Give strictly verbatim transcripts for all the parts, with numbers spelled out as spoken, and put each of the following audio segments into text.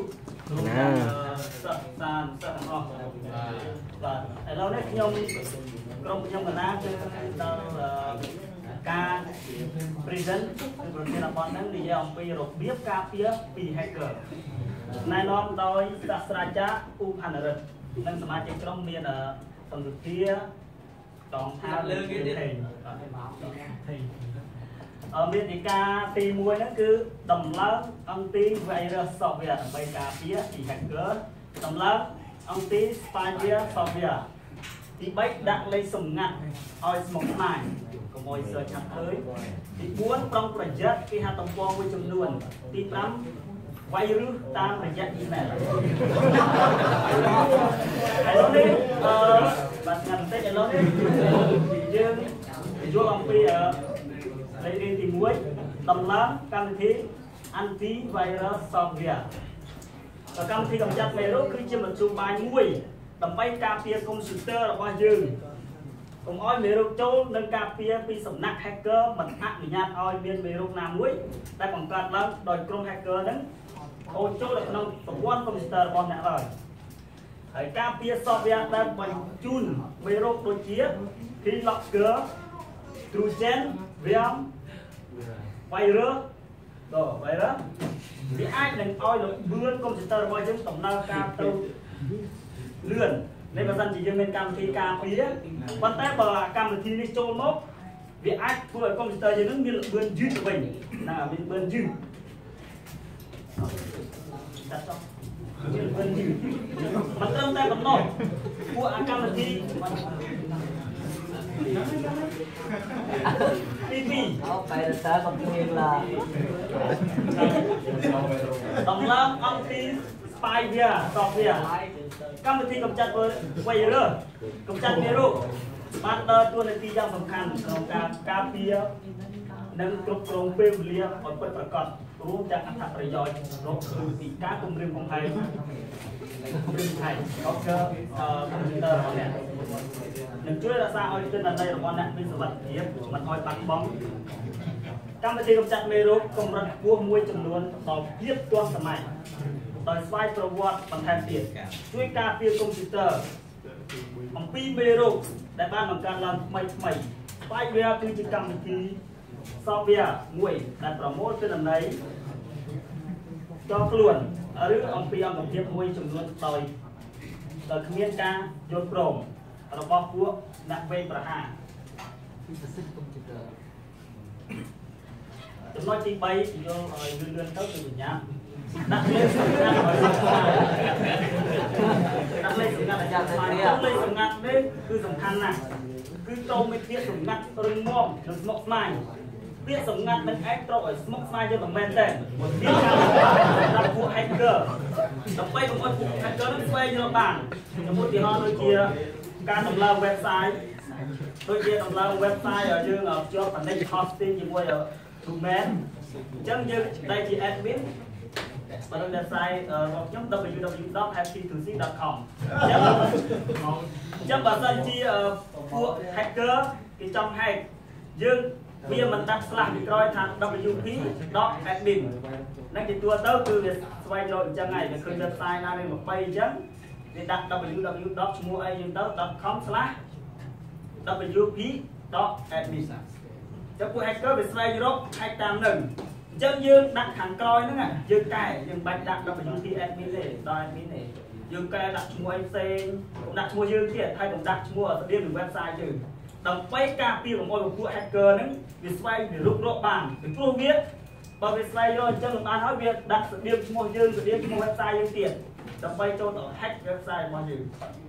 ណាសាសាសាទាំងអស់បាទឥឡូវនេះខ្ញុំក្រុមខ្ញុំកណាគឺដល់ការ present គឺប្រធានបទហ្នឹងនិយាយអំពីរបៀបការពារពី hacker ណែនាំដោយសាស្ត្រាចារ្យឧផានរិទ្ធនិងសមាជិកក្រុមមានសំទុទាតងថាលើគេទៀតអឺមានឯកាទីមួយហ្នឹងគឺដំឡើង anti-virus software ដើម្បីការពារពី hacker ដំឡើង anti-spyware software ទីបីដាក់លេខសម្ងាត់ឲ្យស្មុគស្មាញកុំឲ្យ search ខាត់ឃើញទីបួនប្រុងប្រយ័ត្នគេហទំព័រមួយចំនួនទីប្រាំវាយឬតាមរយៈ email ឥឡូវនេះអឺបាទស្ងាត់បន្តិចឥឡូវនេះយើងយល់អំពីលេខរៀនទីមួយដំឡើងកម្មវិធី anti-virus software កម្មវិធីកម្ចាត់មេរោគគឺជាមធ្យោបាយមួយដើម្បីការពារកុំព្យូទ័ររបស់យើងកុំឲ្យមេរោគចូលនិងការពារពីសំណាក់ hacker មិនអនុញ្ញាតឲ្យមានមេរោគណាមួយដែលបង្កើតឡើងដោយក្រុម hacker ហ្នឹងអូនចូលនៅក្នុងប្រព័ន្ធកុំព្យូទ័ររបស់អ្នកឡើយហើយការពារ software ដែលបញ្ជូនមេរោគដូចជា keylogger trojan VM virus តោះ virus វាអាចនឹងឲ្យលឿនកុំព្យូទ័ររបស់យើងដំណើរការទៅលឿននេះបើសិនជាយើងមានកម្មវិធីការពារប៉ុន្តែបើកម្មវិធីនេះចូលមកវាអាចធ្វើឲ្យកុំព្យូទ័រយើងនឹងមានល្បឿនយឺតទៅវិញណាមានល្បឿនយឺតដាក់ចុះមានល្បឿនយឺតមិនត្រឹមតែប៉ុណ្ណោះពួកអាកម្មវិធីពីពីអោបែរតើកំពុងឡាដំឡើងអង្គទី spyware software កម្មវិធីកម្ចាត់ virus កម្ចាត់មេរោគបានដើរតួនាទីយ៉ាងសំខាន់ក្នុងការការពារនិងគ្រប់គ្រងពេលវេលាឲ្យពិតប្រាកដរួមទាំងអត្ថប្រយោជន៍រកគឺពីការគម្រាមកំហែងគម្រាមកំហែងក៏គឺកុំព្យូទ័ររបស់អ្នកនឹងជួយរក្សាឲ្យទិន្នន័យរបស់អ្នកមានសុវត្ថិភាពមិនឲ្យបាត់បង់កម្មវិធីកម្ចាត់មេរោគកម្រិតខ្ពស់មួយចំនួនដល់ភាពទាន់សម័យដោយស្វ័យប្រវត្តិបន្ថែមទៀតជួយការពារកុំព្យូទ័រអំពីមេរោគដែលបានបង្កើតឡើងថ្មីថ្មី Spyware គឺជាកម្មវិធី software មួយដែលប្រមូលទិន្នន័យចូលខ្លួនឬអំពីអង្គភាពមួយចំនួនដោយដោយគ្មានការយល់ព្រមរបស់ពួកអ្នកវេប្រហារពីប្រសិទ្ធកុំព្យូទ័រចំណុចទីបីយល់ឲ្យលឿនលឿនទៅគឺបញ្ញាដាក់លេខសម្ងាត់ឲ្យដាក់លេខសម្ងាត់អាចារ្យស្មារតីលេខសម្ងាត់នេះគឺសំខាន់ណាស់គឺត្រូវមានពាក្យសម្ងាត់រឹងមាំនិងស្មុគស្មាញពាក្យសម្ងាត់នឹងឯងត្រូវឲ្យស្មុគស្មាញយើងមិនមែនទេវាការដាក់ពួក hacker ដើម្បីកុំឲ្យពួក hacker នឹងស្វែងរកបានចំពោះឧទាហរណ៍ដូចជាការដំឡើង website ដូចជាដំឡើង website ឲ្យយើងភ្ជាប់ connect hosting ជាមួយ domain អញ្ចឹងយើងដែលជា admin បើនៅ website របស់ខ្ញុំ double u double u dot happy to c dot com អញ្ចឹងអញ្ចឹងបើសិនជាពួក hacker គេចង់ hack យើងវាមិនដាក់ slash ពីក្រោយថា double u p dot admin ហ្នឹងជាទូទៅគឺវាស្វែងរកអញ្ចឹងហើយវាឃើញ website ណាមាន23អញ្ចឹងវាដាក់ double u double u dot ឈ្មោះអីយើងទៅ .com slash double u p dot admin ចឹងពួក hacker វាស្វែងរក hack តាមនឹងអញ្ចឹងយើងដាក់ខាងក្រោយហ្នឹងយើងកែយើងបាច់ដាក់ double u p admin ទេដល់ admin ទេយើងកែដាក់ឈ្មោះអីផ្សេងកុំដាក់ឈ្មោះយើងទៀតហើយកុំដាក់ឈ្មោះស្តៀងនឹង website យើងដើម្បីការពារកុំឲ្យពួក hacker ហ្នឹងវាស្វែងវារុករកបានពីព្រោះវាបើវាស្វែងរកអញ្ចឹងមិនបានហើយវាដាក់ស្តៀងឈ្មោះយើងស្តៀងឈ្មោះ website យើងទៀតដើម្បីចូលទៅ hack website របស់យើង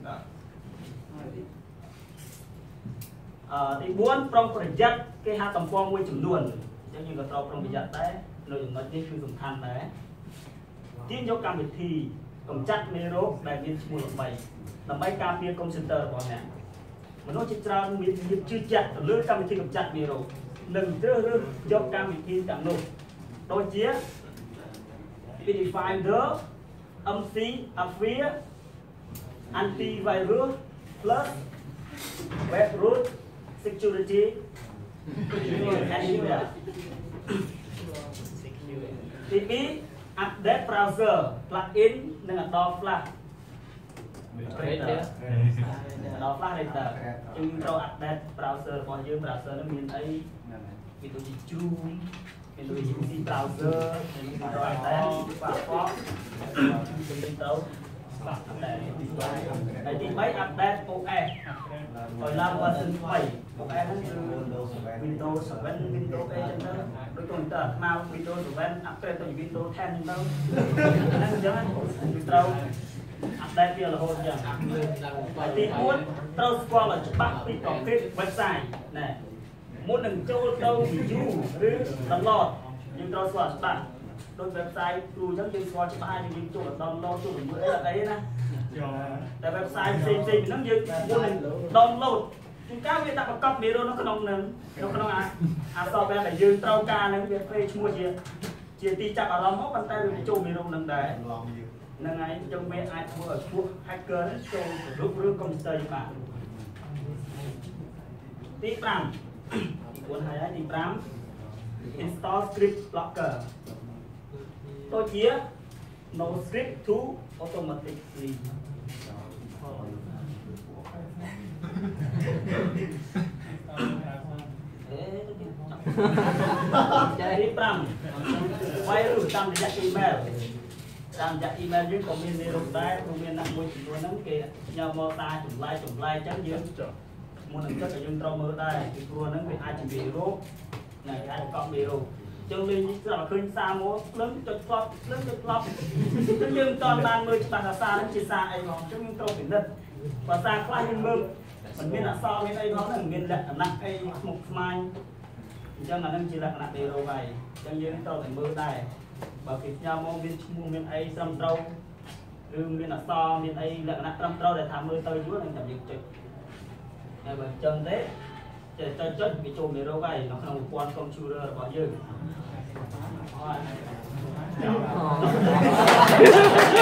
អឺទីបួនប្រុងប្រយ័ត្នគេហទំព័រមួយចំនួនអញ្ចឹងយើងក៏ត្រូវប្រុងប្រយ័ត្នដែរនៅចំណុចនេះគឺសំខាន់ដែរទាញយកកម្មវិធីកម្ចាត់មេរោគដែលមានឈ្មោះល្បីដើម្បីការពារកុំព្យូទ័ររបស់អ្នកមនុស្សជាច្រើនមានភាពជឿជាក់ទៅលើកម្មវិធីកម្ចាត់មេរោគនិងជ្រើសរើសយកកម្មវិធីទាំងនោះដូចជា Pathfinder เอ็ม ซี Avia Antivirus Plus Webroot Security Anywhere ទីពីរ update browser plugin និង Adobe Flash Reader Adobe Flash Reader យើងត្រូវ update browser របស់យើង browser នឹងមានអីមានដូចជា Zoom មានដូចជា C browser មានត្រូវ update Firefox យើងត្រូវ update ហើយទី3 update អូ เอส ឲ្យឡើង version ថ្មី អូ เอส ហ្នឹងគឺ Windows 7 Windows 8 ចឹងទៅដូចកុំព្យូទ័រខ្មៅ Windows 7 upgrade ទៅ Windows 10 ចឹងទៅហ្នឹងអញ្ចឹងគឺត្រូវ update វារហូតចឹងហើយទី4ត្រូវស្គាល់ឲ្យច្បាស់ពីប្រភេទ website ណែមុននឹងចូលទៅ view ឬ download យើងត្រូវស្គាល់ច្បាស់ដូច website គ្រូអញ្ចឹងយើងស្គាល់ច្បាស់ហើយយើងចូល download ចូលមើលអីអត់អីណាតែ website ផ្សេងផ្សេងហ្នឹងយើងមុននឹង download ជួនកាលវាដាក់បង្កប់មេរៀននៅក្នុងហ្នឹងនៅក្នុងអាអា software ដែលយើងត្រូវការហ្នឹងវាផ្លេឈ្មោះជាជាទីចាប់អារម្មណ៍មកប៉ុន្តែវាចូលមេរៀនហ្នឹងដែរហ្នឹងហើយយើងមានអាចធ្វើឲ្យពួក hacker ចូលរូបរឿង computer យើងបានទី5ទី4ហើយហើយទី5 install script blocker ដូចជា no script to automatically ទី5 virus តាមរយៈ email តាមរយៈ email យើងក៏មានមេរោគដែរព្រោះមានអ្នកមួយចំនួនហ្នឹងគេញ៉ាំមកតាចម្លែកចម្លែកអញ្ចឹងយើងមុននឹងចិត្តយើងត្រូវមើលដែរពីព្រោះហ្នឹងវាអាចជាមេរោគណាអាចបង្កប់មេរោគអញ្ចឹងលេងស្រាប់ឃើញសារមកភ្លឹងចុចផ្លប់ភ្លឹងចុចផ្លប់អញ្ចឹងយើងមិនតាន់បានមើលច្បាស់ថាសារហ្នឹងជាសារអីផងអញ្ចឹងយើងត្រូវពិនិត្យបើសារខ្លះយើងមើលមិនមានអក្សរមានអីផងហ្នឹងមានលក្ខណៈអីស្មុគស្មាញអញ្ចឹងអាហ្នឹងជាលក្ខណៈមេរោគហើយអញ្ចឹងយើងត្រូវតែមើលដែរបើគេផ្ញើមកមានឈ្មោះមានអីត្រឹមត្រូវឬមានអក្សរមានអីលក្ខណៈត្រឹមត្រូវដែលថាមើលទៅយូរនឹងចាំយើងចុចហើយបើអញ្ចឹងទេចេះចុចចុចវាចូលមេរោគហើយនៅក្នុងប្រព័ន្ធកុំព្យូទ័ររបស់យើង